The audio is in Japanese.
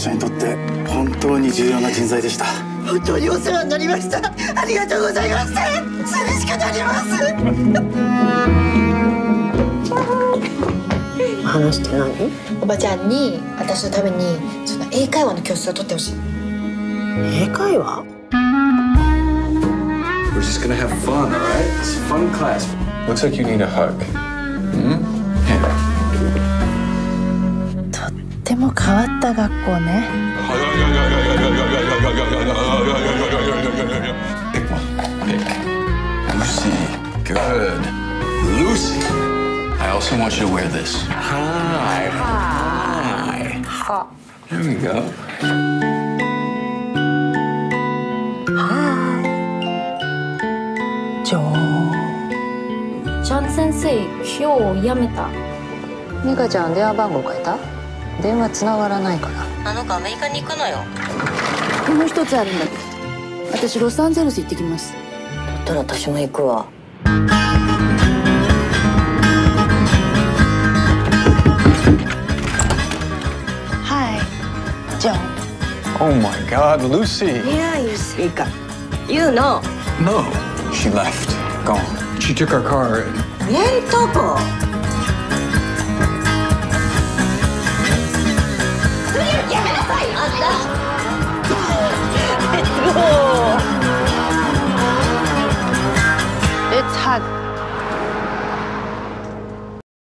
ちゃんにとって本当に重要な人材でした。 本当にお世話になりました。ありがとうございます。寂しくなります。 話って何？ おばちゃんに私のためにその英会話の教室を取ってほしい。 英会話？ We're just gonna have fun, alright? It's a fun class. Looks like you need a hug. Here. とっても変わった学校ね。 Pick one. Pick. Lucy. Good. Lucy. I also want you to wear this. Hi. Hi. There we go. ジョー。 ちゃん先生、今日辞めた。 美香ちゃん電話番号変えた？電話繋がらないから。 あの子アメリカに行くのよ。 もう一つあるんだけど、私ロサンゼルス行ってきます。 だったら私も行くわ。 Hi, John. Oh my God, Lucy. Yeah, you see. You know. No. She left. Gone. She took our car. レントコ。